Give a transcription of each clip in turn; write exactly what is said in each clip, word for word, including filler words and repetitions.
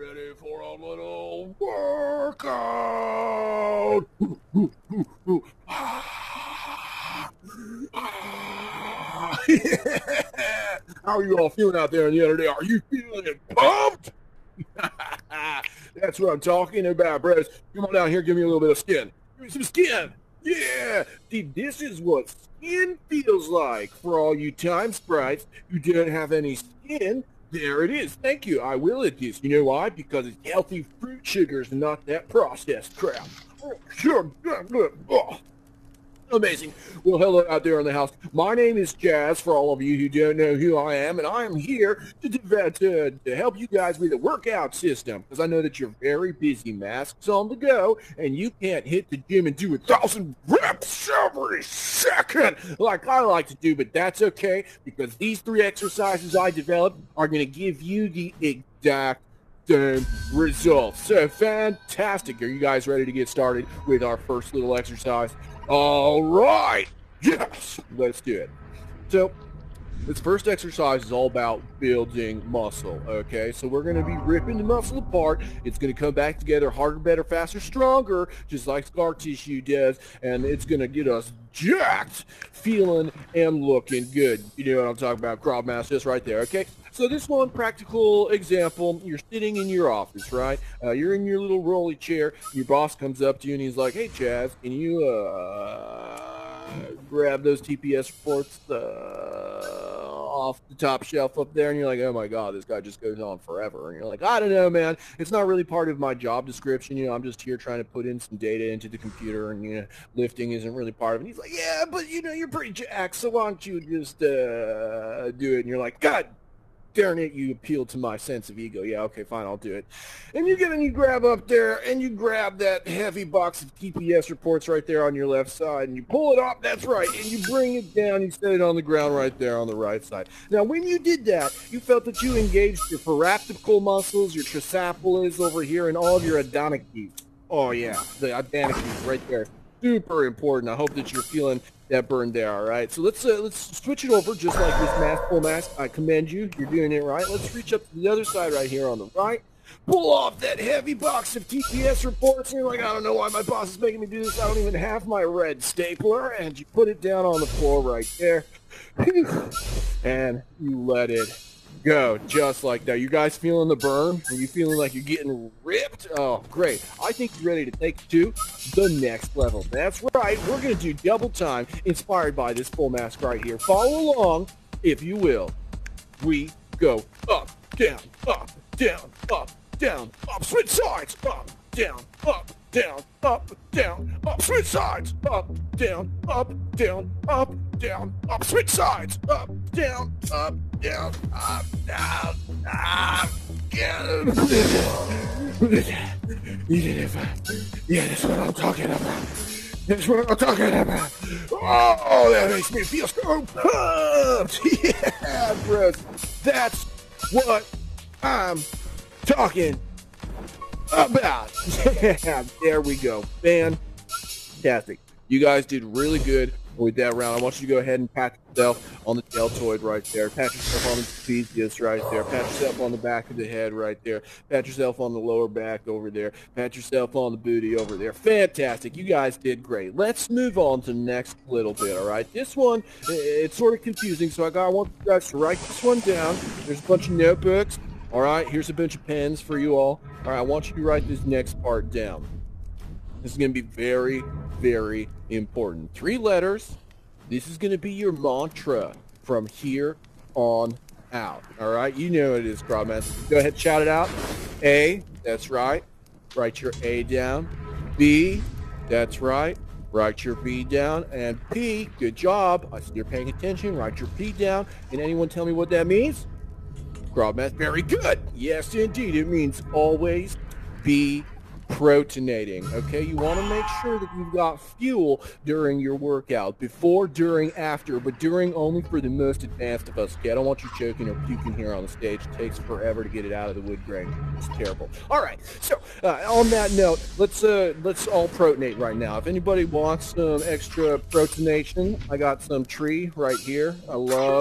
ready for a little workout. How are you all feeling out there in the other day? Are you feeling pumped? That's what I'm talking about, bros. Come on down here, give me a little bit of skin. Give me some skin. Yeah. See, this is what skin feels like for all you time sprites who don't have any skin. There it is. Thank you. I will eat this. You know why? Because it's healthy fruit sugars and not that processed crap. Oh, sure. Oh. Amazing. Well, hello out there in the house. My name is Chaz, for all of you who don't know who I am, and I am here to, to, to help you guys with a workout system, because I know that you're very busy, masks on the go, and you can't hit the gym and do a thousand reps every second like I like to do, but that's okay, because these three exercises I developed are going to give you the exact same results. So fantastic. Are you guys ready to get started with our first little exercise? All right, yes, let's do it. So this first exercise is all about building muscle, okay? So we're going to be ripping the muscle apart. It's going to come back together harder, better, faster, stronger, just like scar tissue does, and it's going to get us jacked, feeling and looking good. You know what I'm talking about, Krav Master, just right there, okay? So this one practical example, you're sitting in your office, right? Uh, you're in your little rolly chair. Your boss comes up to you and he's like, hey, Chaz, can you uh, grab those T P S reports uh, off the top shelf up there? And you're like, oh, my God, this guy just goes on forever. And you're like, I don't know, man. It's not really part of my job description. You know, I'm just here trying to put in some data into the computer, and, you know, lifting isn't really part of it. And he's like, yeah, but, you know, you're pretty jacked, so why don't you just uh, do it? And you're like, God darn it, you appeal to my sense of ego. Yeah, okay, fine, I'll do it. And you get and you grab up there and you grab that heavy box of T P S reports right there on your left side, and you pull it up, that's right, and you bring it down, you set it on the ground right there on the right side. Now, when you did that, you felt that you engaged your thoracic muscles, your triceps over here, and all of your adductors. Oh yeah, the adductors right there. Super important. I hope that you're feeling that burn there. All right, so let's uh, let's switch it over just like this mask pull mask. I commend you. You're doing it right. Let's reach up to the other side right here on the right. Pull off that heavy box of T P S reports. And you're like, I don't know why my boss is making me do this. I don't even have my red stapler. And you put it down on the floor right there. And you let it go, just like that. You guys feeling the burn? Are you feeling like you're getting ripped? Oh, great. I think you're ready to take it to the next level. That's right. We're going to do double time inspired by this full mask right here. Follow along, if you will. We go up, down, up, down, up, down, up, switch sides, up, down, up, down, up, down, up, switch sides, up, down, up, down, up, down, up, switch sides, up, down, up, down, up, down, up, down. Yeah, that's what I'm talking about. That's what I'm talking about. Oh, that makes me feel so pumped. Yeah, bros. That's what I'm talking about. Yeah, there we go. Fantastic. You guys did really good with that round. I want you to go ahead and pat yourself on the deltoid right there. Pat yourself on the trapezius right there. Pat yourself on the back of the head right there. Pat yourself on the lower back over there. Pat yourself on the booty over there. Fantastic. You guys did great. Let's move on to the next little bit, all right? This one, it's sort of confusing, so I, got, I want you guys to write this one down. There's a bunch of notebooks. All right, here's a bunch of pens for you all. All right, I want you to write this next part down. This is going to be very, very important. Three letters. This is going to be your mantra from here on out. All right, you know what it is, Krav Master. Go ahead, shout it out. A, that's right. Write your A down. B, that's right. Write your B down. And P, good job. I see you're paying attention. Write your P down. Can anyone tell me what that means? Krav Master, very good. Yes, indeed. It means always be protonating. Okay, you want to make sure that you've got fuel during your workout, before, during, after, but during only for the most advanced of us. Okay, I don't want you choking or puking here on the stage. It takes forever to get it out of the wood grain. It's terrible. All right, so uh, on that note, let's uh, let's all protonate right now. If anybody wants some extra protonation, I got some tree right here. I love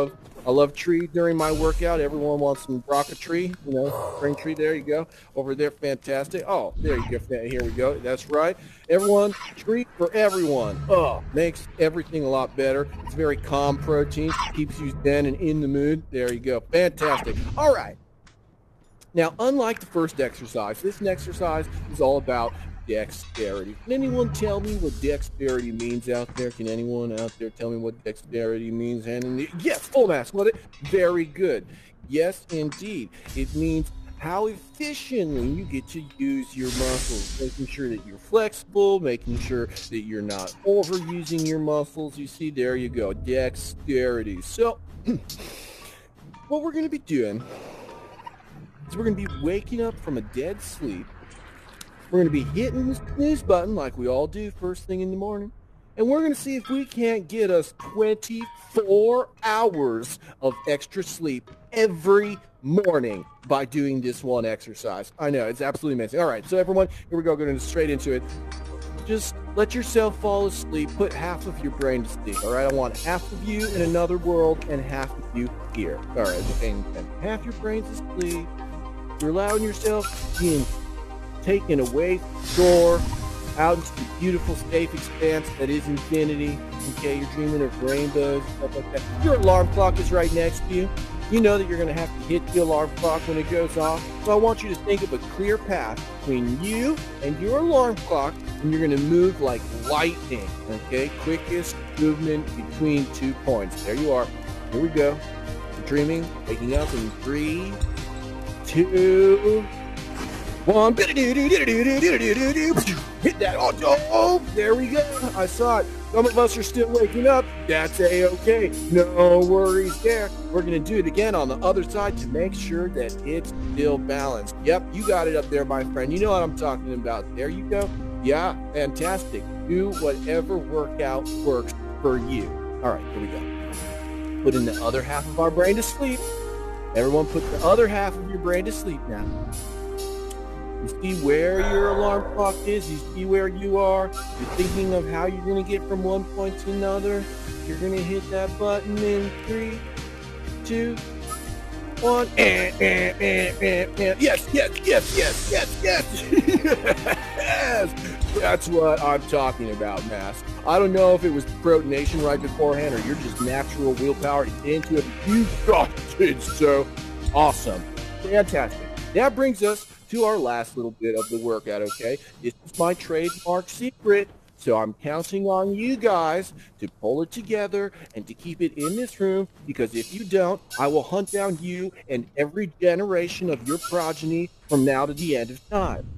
I love tree during my workout. Everyone wants some Braca tree, you know, spring tree. There you go. Over there, fantastic. Oh, there you go. Here we go. That's right. Everyone, treat for everyone. Oh, makes everything a lot better. It's very calm protein. Keeps you zen and in the mood. There you go. Fantastic. All right. Now, unlike the first exercise, this exercise is all about dexterity. Can anyone tell me what dexterity means out there? Can anyone out there tell me what dexterity means? And the, yes, full mass. What it? Very good. Yes, indeed. It means how efficiently you get to use your muscles, making sure that you're flexible, making sure that you're not overusing your muscles. You see, there you go. Dexterity. So, what we're going to be doing is we're going to be waking up from a dead sleep. We're going to be hitting the snooze button like we all do first thing in the morning. And we're going to see if we can't get us twenty-four hours of extra sleep every morning by doing this one exercise. I know, it's absolutely amazing. All right, so everyone, here we go, going straight into it. Just let yourself fall asleep. Put half of your brain to sleep, all right? I want half of you in another world and half of you here. All right, and, and half your brain's asleep. You're allowing yourself being taken away from the door, out into the beautiful, safe expanse that is infinity. Okay, you're dreaming of rainbows, stuff like that. Your alarm clock is right next to you. You know that you're going to have to hit the alarm clock when it goes off. So I want you to think of a clear path between you and your alarm clock, and you're going to move like lightning. Okay, quickest movement between two points. There you are. Here we go. You're dreaming, waking up in three, two, one. Hit that. Oh, oh, there we go. I saw it. Some of us are still waking up. That's a-okay. No worries there. We're going to do it again on the other side to make sure that it's still balanced. Yep, you got it up there, my friend. You know what I'm talking about. There you go. Yeah, fantastic. Do whatever workout works for you. All right, here we go. Put in the other half of our brain to sleep. Everyone put the other half of your brain to sleep now. You see where your alarm clock is. You see where you are. You're thinking of how you're going to get from one point to another. You're going to hit that button in three, two, one. Eh, eh, eh, eh, eh. Yes, yes, yes, yes, yes, yes. Yes. That's what I'm talking about, Mass. I don't know if it was protonation right beforehand or you're just natural willpower into it. You got it. So awesome. Fantastic. That brings us to our last little bit of the workout, okay? This is my trademark secret, so I'm counting on you guys to pull it together and to keep it in this room, because if you don't, I will hunt down you and every generation of your progeny from now to the end of time.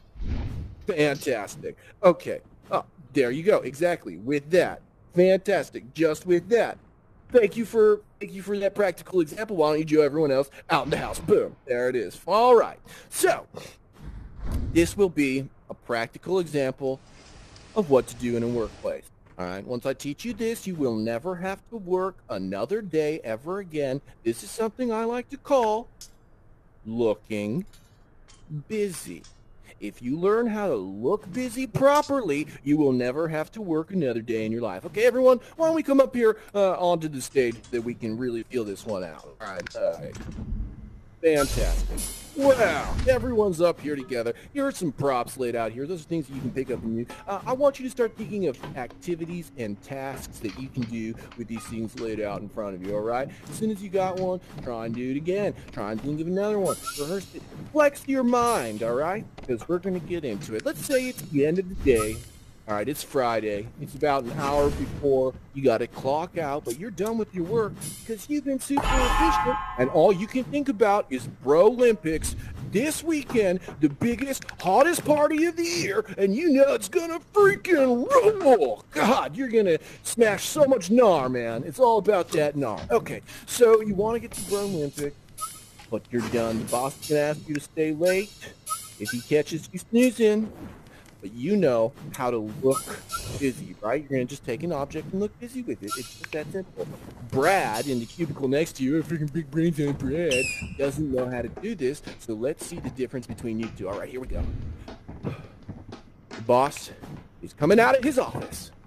Fantastic. Okay. Oh, there you go. Exactly. With that. Fantastic. Just with that. Thank you for thank you for that practical example. Why don't you do everyone else out in the house? Boom. There it is. All right. So this will be a practical example of what to do in a workplace. All right. Once I teach you this, you will never have to work another day ever again. This is something I like to call looking busy. If you learn how to look busy properly, you will never have to work another day in your life. Okay, everyone, why don't we come up here uh, onto the stage so that we can really feel this one out. All right, all right. Fantastic. Wow, everyone's up here together. Here are some props laid out here. Those are things that you can pick up and use. Uh, I want you to start thinking of activities and tasks that you can do with these things laid out in front of you, all right? As soon as you got one, try and do it again. Try and think of another one. Rehearse it. Flex your mind, all right? Because we're going to get into it. Let's say it's the end of the day. All right, it's Friday. It's about an hour before you got to clock out, but you're done with your work because you've been super efficient, and all you can think about is Bro Olympics this weekend, the biggest, hottest party of the year, and you know it's gonna freaking rule. God, you're gonna smash so much gnar, man. It's all about that gnar. Okay, so you want to get to Bro Olympics, but you're done. The boss is gonna ask you to stay late. If he catches you snoozing, but you know how to look busy, right? You're going to just take an object and look busy with it. It's just that simple. Brad, in the cubicle next to you, a freaking big brains on Brad, doesn't know how to do this, so let's see the difference between you two. All right, here we go. The boss is coming out of his office.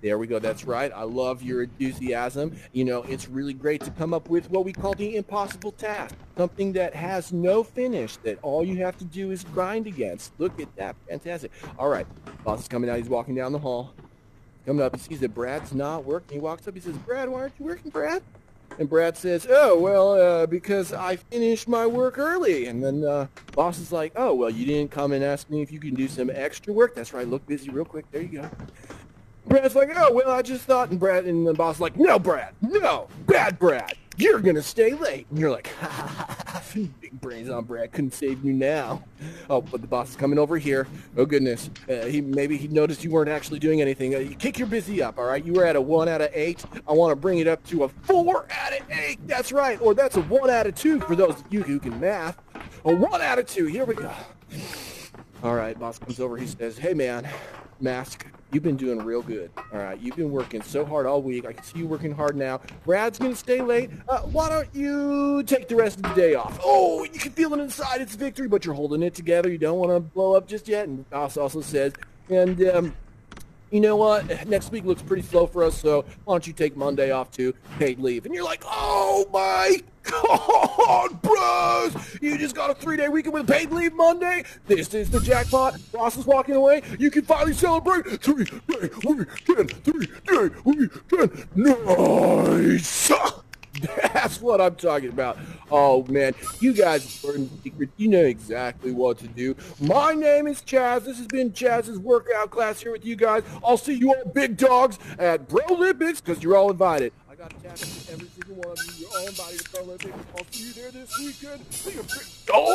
There we go. That's right. I love your enthusiasm. You know, it's really great to come up with what we call the impossible task, something that has no finish, that all you have to do is grind against. Look at that. Fantastic. All right. Boss is coming out. He's walking down the hall. Coming up, he sees that Brad's not working. He walks up. He says, Brad, why aren't you working, Brad? And Brad says, oh, well, uh, because I finished my work early. And then uh, boss is like, oh, well, you didn't come and ask me if you can do some extra work. That's right. Look busy real quick. There you go. Brad's like, oh, well, I just thought. And Brad and the boss is like, no, Brad, no, bad Brad. You're going to stay late. And you're like, ha, ha, ha, ha. Big brains on Brad. Couldn't save you now. Oh, but the boss is coming over here. Oh, goodness. Uh, he Maybe he noticed you weren't actually doing anything. Uh, you kick your busy up, all right? You were at a one out of eight. I want to bring it up to a four out of eight. That's right. Or that's a one out of two for those of you who can math. A one out of two. Here we go. All right, boss comes over. He says, hey, man, Mask, you've been doing real good. All right, you've been working so hard all week. I can see you working hard now. Brad's going to stay late. Uh, why don't you take the rest of the day off? Oh, you can feel it inside. It's victory, but you're holding it together. You don't want to blow up just yet. And boss also says, and um, you know what? Next week looks pretty slow for us, so why don't you take Monday off too, paid leave? And you're like, oh my God, bros! You just got a three-day weekend with paid leave Monday? This is the jackpot. Boss is walking away. You can finally celebrate three-day weekend, three-day weekend. Nice! That's what I'm talking about. Oh, man. You guys are in secret. You know exactly what to do. My name is Chaz. This has been Chaz's workout class here with you guys. I'll see you all big dogs at Bro Olympics because you're all invited. I got to tap into every single one of you. You're all invited to Bro Olympics. I'll see you there this weekend. See you big dog.